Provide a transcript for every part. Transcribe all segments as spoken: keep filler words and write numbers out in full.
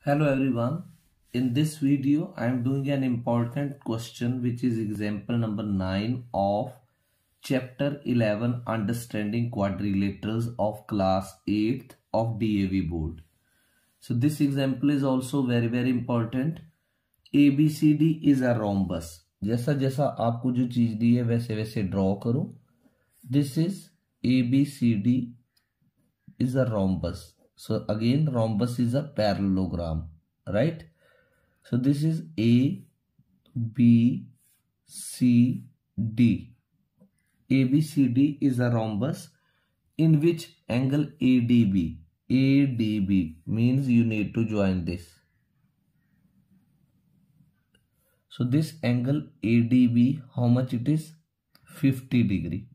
Hello everyone. In this video I am doing an important question which is example number nine of chapter eleven understanding quadrilaterals of class eighth of D A V board. So this example is also very very important. A B C D is a rhombus. जैसा जैसा आपको जो चीज दी है वैसे वैसे draw करो. This is A B C D is a rhombus. So again rhombus is a parallelogram, right? So this is A, B, C, D. A B C D is a rhombus in which angle A D B, A D B means you need to join this. So this angle A D B, how much it is? fifty degree.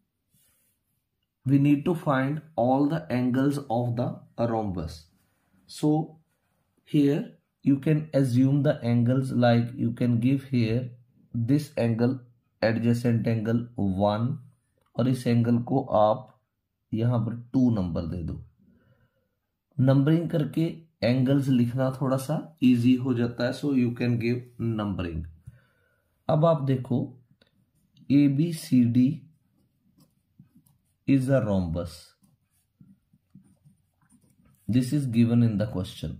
We need to find all the angles of the rhombus. So here you can assume the angles, like you can give here this angle adjacent angle one और इस angle को आप यहाँ पर to number दे दो. Numbering करके angles लिखना थोड़ा सा इजी हो जाता है. So you can give numbering. अब आप देखो A B C D is a rhombus. This is given in the question.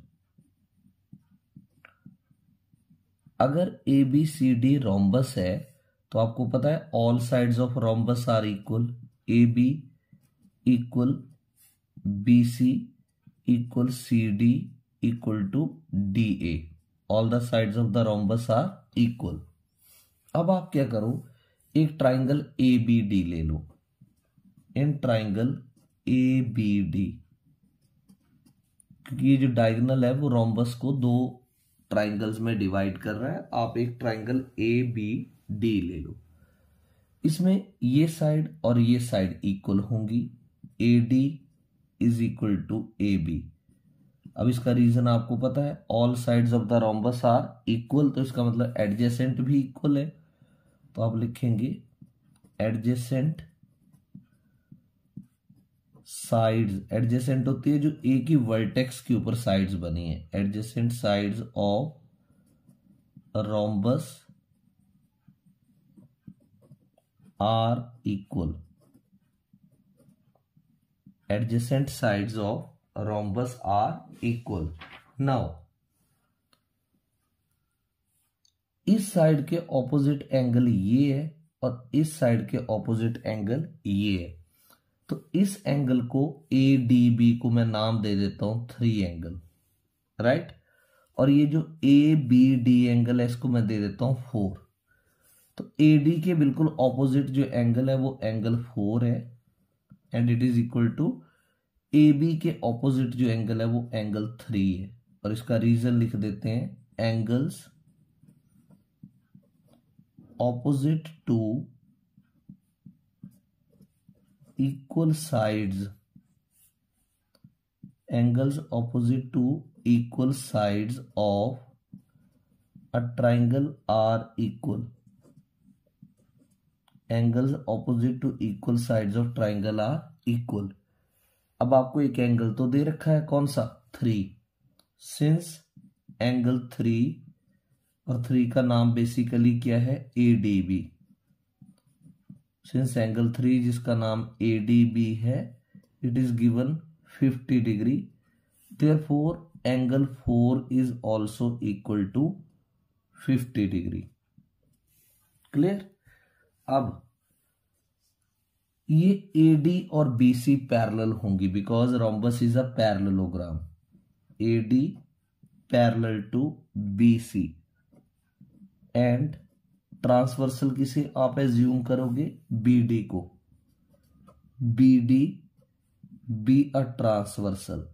अगर A B C D rhombus है तो आपको पता है all sides of rhombus are equal. A B equal B C equal C D equal to D A. All the sides of the rhombus are equal. अब आप क्या करो, एक ट्राइंगल A B D ले लो. In triangle A B D, क्योंकि ये जो डायगोनल है वो रोम्बस को दो ट्राइंगल्स में डिवाइड कर रहा है. आप एक ट्राइंगल ए बी डी ले लो. इसमें ये साइड और ये साइड इक्वल होंगी. A D is equal to A B. अब इसका रीजन आपको पता है, all sides of the rhombus are equal, तो इसका मतलब एडजेसेंट भी इक्वल है. तो आप लिखेंगे एडजेसेंट साइड्स. एडजेसेंट होती है जो ए की वर्टेक्स के ऊपर साइड्स बनी है. Adjacent sides of rhombus are equal. Adjacent sides of rhombus are equal. Now इस साइड के ऑपोजिट एंगल ये है और इस साइड के ऑपोजिट एंगल ये है. तो इस एंगल को ए डी बी को मैं नाम दे देता हूं थ्री एंगल, राइट. और ये जो ए बी डी एंगल है इसको मैं दे देता हूं फोर. तो ए डी के बिल्कुल ऑपोजिट जो एंगल है वो एंगल फोर है and it is equal to A B के ऑपोजिट जो एंगल है वो एंगल थ्री है. और इसका रीजन लिख देते हैं angles opposite to equal sides. Angles opposite to equal sides of a triangle are equal. Angles opposite to equal sides of triangle are equal. अब आपको एक एंगल तो दे रखा है, कौन सा? थ्री. सिंस एंगल थ्री और थ्री का नाम बेसिकली क्या है? A D B. Since angle three जिसका नाम ए डी बी है, it is given fifty degree. Therefore angle four is also equal to fifty degree. Clear? अब ये ए डी और बी सी पैरेलल होंगी because rhombus is a parallelogram. A D parallel to B C and transversal किसे आप assume करोगे? BD को. BD be a transversal.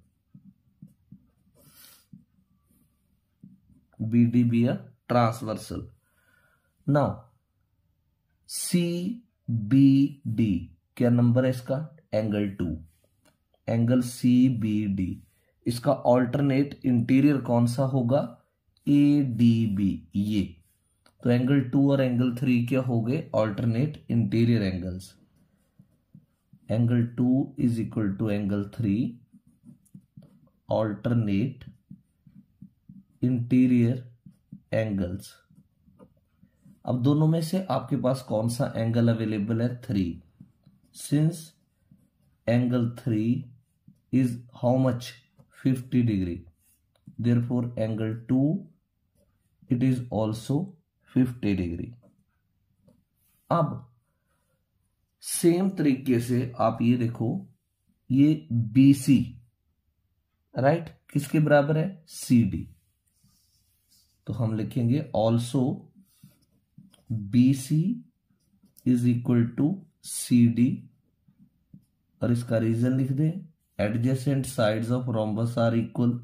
BD be a transversal. Now C B D क्या number है इसका? Angle two. Angle C B D, इसका alternate interior कौन सा होगा? A D B. ये तो एंगल टू और एंगल थ्री क्या हो गए? Alternate interior angles. Angle two is equal to angle three alternate interior angles. अब दोनों में से आपके पास कौन सा एंगल अवेलेबल है? Three. Since angle three is how much? Fifty degree, therefore angle two it is also fifty degree. अब सेम तरीके से आप ये देखो, ये बी सी राइट किसके बराबर है? C D. तो हम लिखेंगे also B C is equal to C D, और इसका रीजन लिख दें, adjacent sides of rhombus are equal,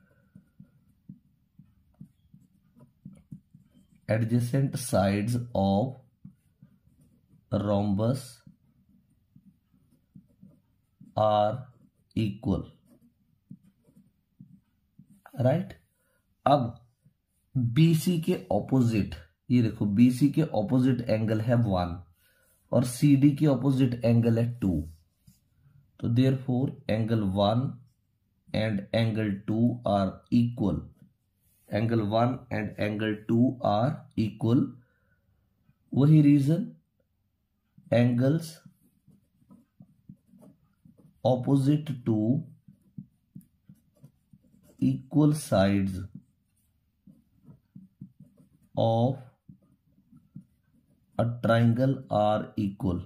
adjacent sides of rhombus are equal, right. अब बीसी के ऑपोजिट, ये देखो बीसी के ऑपोजिट एंगल है वन और सीडी के ऑपोजिट एंगल है टू। तो therefore angle one and angle two are equal, angle one and angle two are equal. वही reason, angles opposite to equal sides of a triangle are equal।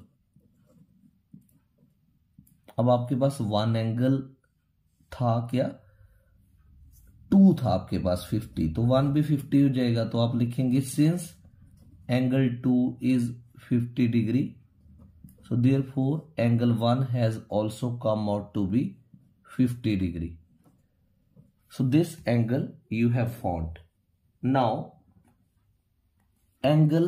अब आपके पास one angle था क्या? Two था आपके पास फिफ्टी, तो वन भी फिफ्टी हो जाएगा। तो आप लिखेंगे since angle two is fifty degree, so therefore angle one has also come out to be fifty degree. So this angle you have found. Now angle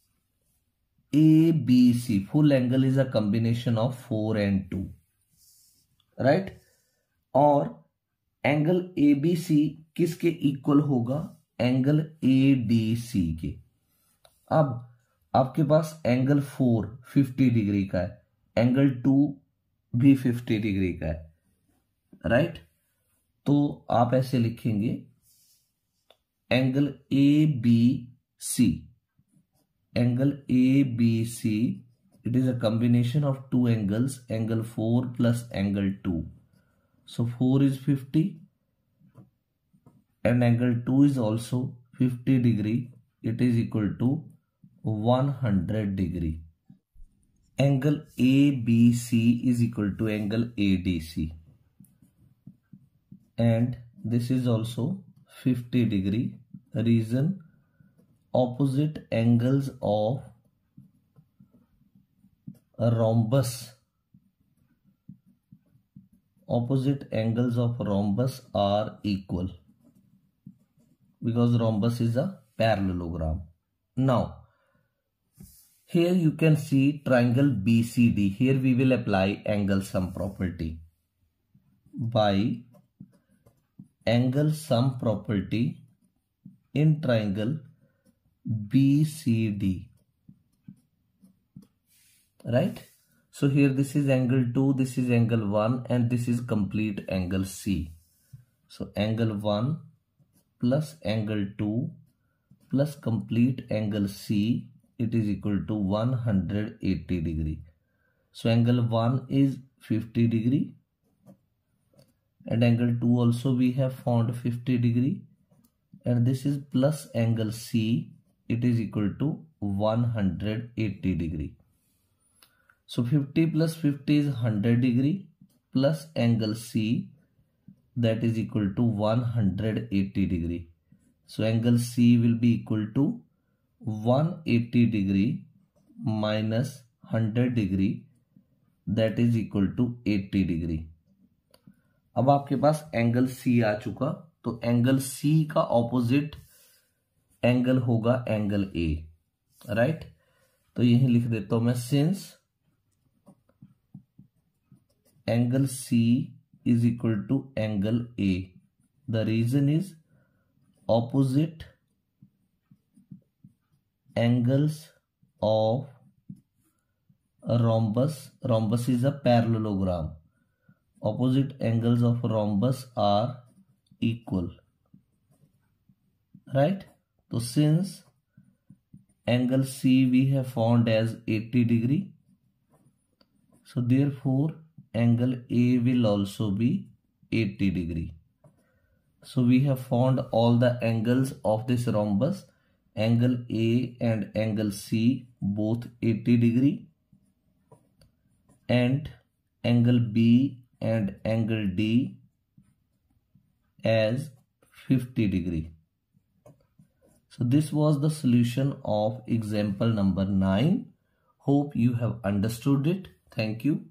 A B C, full angle is a combination of four and two, right? और angle A B C किसके equal होगा? Angle A D C के। अब आपके पास angle four fifty degree का है, angle two भी फिफ्टी डिग्री का है, राइट? तो आप ऐसे लिखेंगे angle A B C, angle A B C, it is a combination of two angles, angle four plus angle two. So four is fifty and angle two is also fifty degree. It is equal to one hundred degree. Angle A B C is equal to angle A D C. And this is also fifty degree. Reason, opposite angles of a rhombus, opposite angles of rhombus are equal because rhombus is a parallelogram. Now here you can see triangle B C D. Here we will apply angle sum property. By angle sum property in triangle B C D, right? So here this is angle two, this is angle one, and this is complete angle C. So angle one plus angle two plus complete angle C, it is equal to one hundred eighty degree. So angle one is fifty degree and angle two also we have found fifty degree, and this is plus angle C, it is equal to one hundred eighty degree. So fifty plus fifty is one hundred degree plus angle C, that is equal to one hundred eighty degree. So angle C will be equal to one hundred eighty degree minus one hundred degree, that is equal to eighty degree. अब आपके पास angle C आ चुका, तो एंगल C का opposite angle होगा angle A, right? तो यही लिख देता हूं मैं, since angle C is equal to angle A, the reason is opposite angles of a rhombus, rhombus is a parallelogram, opposite angles of rhombus are equal. right? So since angle C we have found as eighty degree, so therefore angle A will also be eighty degree. So we have found all the angles of this rhombus. Angle A and angle C both eighty degree, and angle B and angle D as fifty degree. So this was the solution of example number nine. Hope you have understood it. Thank you.